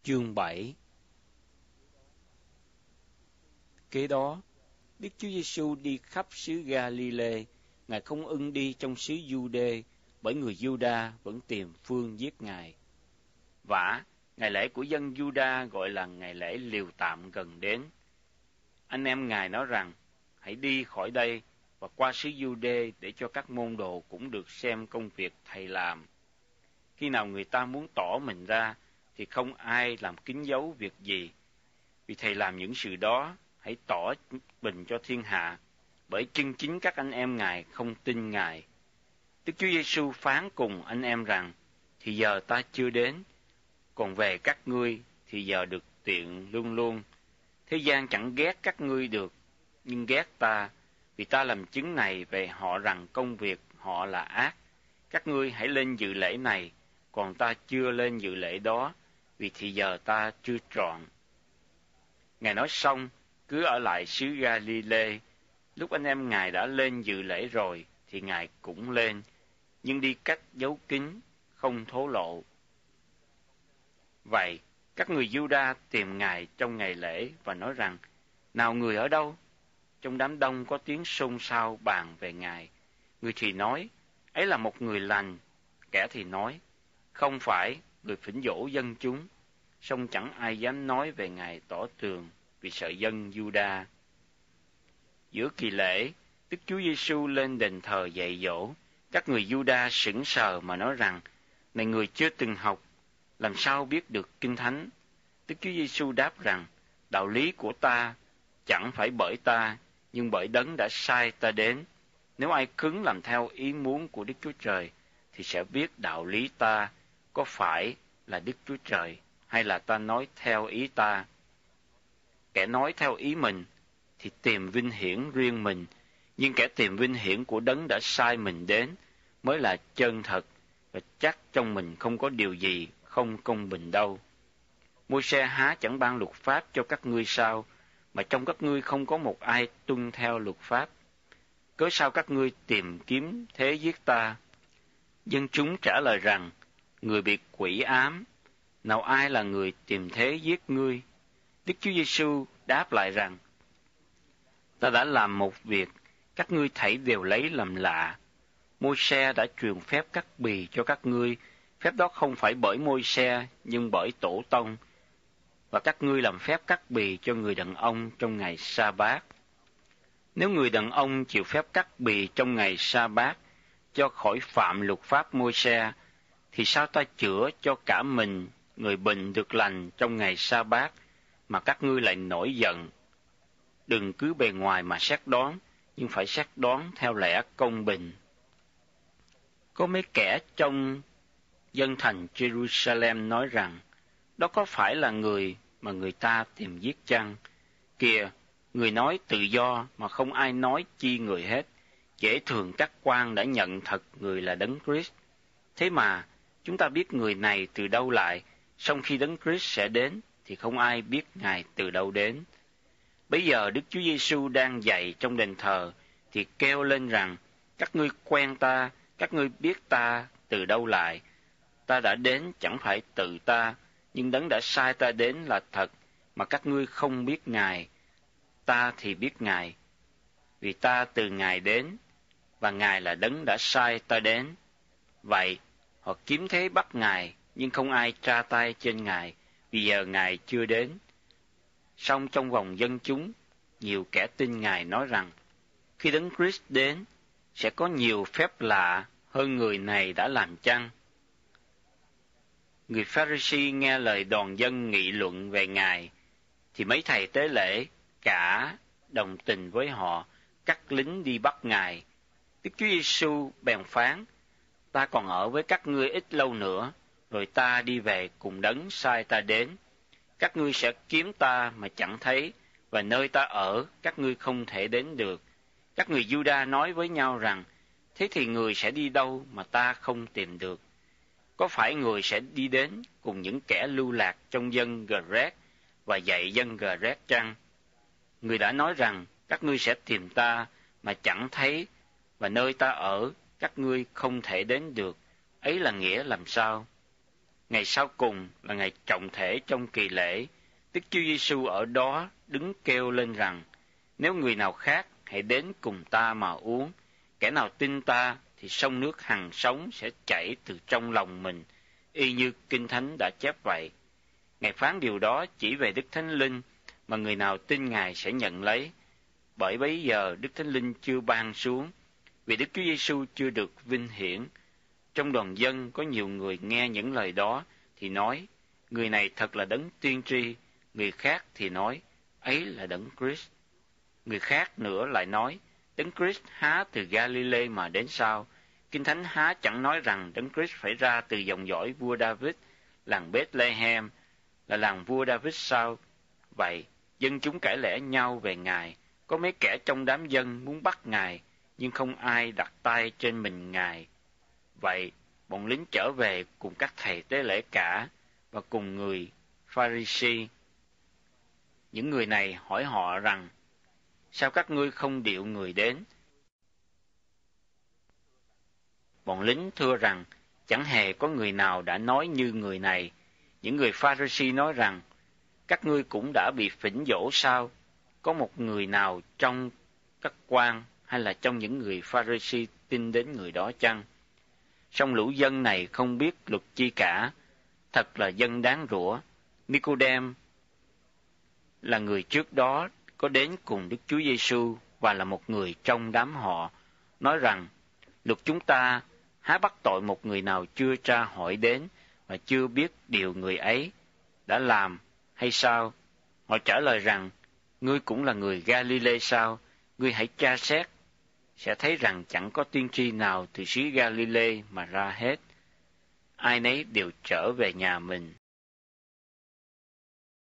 Chương 7. Kế đó, Đức Chúa Giêsu đi khắp xứ Ga-li-lê. Ngài không ưng đi trong xứ Giu-đê, bởi người Giu-đa vẫn tìm phương giết Ngài. Vả, ngày lễ của dân Giu-đa gọi là ngày lễ liều tạm gần đến. Anh em Ngài nói rằng, hãy đi khỏi đây và qua xứ Giu-đê để cho các môn đồ cũng được xem công việc Thầy làm. Khi nào người ta muốn tỏ mình ra, thì không ai làm kín giấu việc gì. Vì Thầy làm những sự đó, hãy tỏ bình cho thiên hạ, bởi chân chính các anh em Ngài không tin Ngài. Đức Chúa Giêsu phán cùng anh em rằng, thì giờ ta chưa đến, còn về các ngươi thì giờ được tiện luôn luôn. Thế gian chẳng ghét các ngươi được, nhưng ghét ta, vì ta làm chứng này về họ rằng công việc họ là ác. Các ngươi hãy lên dự lễ này, còn ta chưa lên dự lễ đó, vì thì giờ ta chưa trọn. Ngài nói xong, cứ ở lại xứ Ga-li-lê. Lúc anh em Ngài đã lên dự lễ rồi, thì Ngài cũng lên, nhưng đi cách giấu kín, không thổ lộ. Vậy, các người Giu-đa tìm Ngài trong ngày lễ và nói rằng, nào người ở đâu? Trong đám đông có tiếng xôn xao bàn về Ngài. Người thì nói, ấy là một người lành. Kẻ thì nói, không phải, người phỉnh dỗ dân chúng. Song chẳng ai dám nói về Ngài tỏ tường, vì sợ dân Giu-đa. Giữa kỳ lễ, Đức Chúa Giêsu lên đền thờ dạy dỗ. Các người Giu-đa sững sờ mà nói rằng, này người chưa từng học, làm sao biết được Kinh Thánh? Đức Chúa Giêsu đáp rằng, đạo lý của ta chẳng phải bởi ta, nhưng bởi Đấng đã sai ta đến. Nếu ai cứng làm theo ý muốn của Đức Chúa Trời, thì sẽ biết đạo lý ta có phải là Đức Chúa Trời, hay là ta nói theo ý ta. Kẻ nói theo ý mình thì tìm vinh hiển riêng mình, nhưng kẻ tìm vinh hiển của Đấng đã sai mình đến mới là chân thật, và chắc trong mình không có điều gì không công bình đâu. Môi-se há chẳng ban luật pháp cho các ngươi sao, mà trong các ngươi không có một ai tuân theo luật pháp? Cớ sao các ngươi tìm kiếm thế giết ta? Dân chúng trả lời rằng, người bị quỷ ám, nào ai là người tìm thế giết ngươi? Đức Chúa Giêsu đáp lại rằng, ta đã làm một việc, các ngươi thảy đều lấy làm lạ. Môi-se đã truyền phép cắt bì cho các ngươi, phép đó không phải bởi Môi-se, nhưng bởi tổ tông. Và các ngươi làm phép cắt bì cho người đàn ông trong ngày sa-bát. Nếu người đàn ông chịu phép cắt bì trong ngày sa-bát, cho khỏi phạm luật pháp Môi-se, thì sao ta chữa cho cả mình, người bệnh được lành trong ngày sa-bát, mà các ngươi lại nổi giận? Đừng cứ bề ngoài mà xét đoán, nhưng phải xét đoán theo lẽ công bình. Có mấy kẻ trong dân thành Jerusalem nói rằng, đó có phải là người mà người ta tìm giết chăng? Kìa, người nói tự do mà không ai nói chi người hết. Dễ thường các quan đã nhận thật người là Đấng Christ. Thế mà, chúng ta biết người này từ đâu lại, song khi Đấng Christ sẽ đến, thì không ai biết Ngài từ đâu đến. Bây giờ Đức Chúa Giêsu đang dạy trong đền thờ, thì kêu lên rằng, các ngươi quen ta, các ngươi biết ta từ đâu lại. Ta đã đến chẳng phải tự ta, nhưng Đấng đã sai ta đến là thật, mà các ngươi không biết Ngài. Ta thì biết Ngài, vì ta từ Ngài đến, và Ngài là Đấng đã sai ta đến. Vậy, họ kiếm thế bắt Ngài, nhưng không ai tra tay trên Ngài, vì giờ Ngài chưa đến. Song trong vòng dân chúng, nhiều kẻ tin Ngài nói rằng, khi Đấng Christ đến, sẽ có nhiều phép lạ hơn người này đã làm chăng? Người Pha-ri-si nghe lời đoàn dân nghị luận về Ngài, thì mấy thầy tế lễ cả đồng tình với họ, cắt lính đi bắt Ngài. Đức Chúa Giêsu bèn phán, ta còn ở với các ngươi ít lâu nữa, rồi ta đi về cùng Đấng sai ta đến. Các ngươi sẽ kiếm ta mà chẳng thấy, và nơi ta ở các ngươi không thể đến được. Các người Giu-đa nói với nhau rằng, thế thì người sẽ đi đâu mà ta không tìm được? Có phải người sẽ đi đến cùng những kẻ lưu lạc trong dân Gờ-rét và dạy dân Gờ-rét chăng? Người đã nói rằng, các ngươi sẽ tìm ta mà chẳng thấy, và nơi ta ở các ngươi không thể đến được. Ấy là nghĩa làm sao? Ngày sau cùng là ngày trọng thể trong kỳ lễ. Đức Chúa Giêsu ở đó đứng kêu lên rằng: nếu người nào khác, hãy đến cùng ta mà uống. Kẻ nào tin ta thì sông nước hằng sống sẽ chảy từ trong lòng mình, y như Kinh Thánh đã chép vậy. Ngài phán điều đó chỉ về Đức Thánh Linh mà người nào tin Ngài sẽ nhận lấy. Bởi bấy giờ Đức Thánh Linh chưa ban xuống, vì Đức Chúa Giêsu chưa được vinh hiển. Trong đoàn dân có nhiều người nghe những lời đó thì nói: người này thật là đấng tiên tri. Người khác thì nói: ấy là đấng Christ. Người khác nữa lại nói: đấng Christ há từ Galilee mà đến sao? Kinh Thánh há chẳng nói rằng đấng Christ phải ra từ dòng dõi vua David, làng Bethlehem là làng vua David sao? Vậy dân chúng cãi lẽ nhau về Ngài. Có mấy kẻ trong đám dân muốn bắt Ngài, nhưng không ai đặt tay trên mình Ngài. Vậy bọn lính trở về cùng các thầy tế lễ cả và cùng người Pha-ri-si. Những người này hỏi họ rằng: sao các ngươi không điệu người đến? Bọn lính thưa rằng: chẳng hề có người nào đã nói như người này. Những người Pha-ri-si nói rằng: các ngươi cũng đã bị phỉnh dỗ sao? Có một người nào trong các quan hay là trong những người Pha-ri-si tin đến người đó chăng? Song lũ dân này không biết luật chi cả, thật là dân đáng rủa. Ni-cô-đêm là người trước đó có đến cùng Đức Chúa Giêsu và là một người trong đám họ, nói rằng: luật chúng ta há bắt tội một người nào chưa tra hỏi đến và chưa biết điều người ấy đã làm hay sao? Họ trả lời rằng: ngươi cũng là người Galilee sao? Ngươi hãy tra xét, sẽ thấy rằng chẳng có tiên tri nào từ xứ Galilee mà ra hết. Ai nấy đều trở về nhà mình.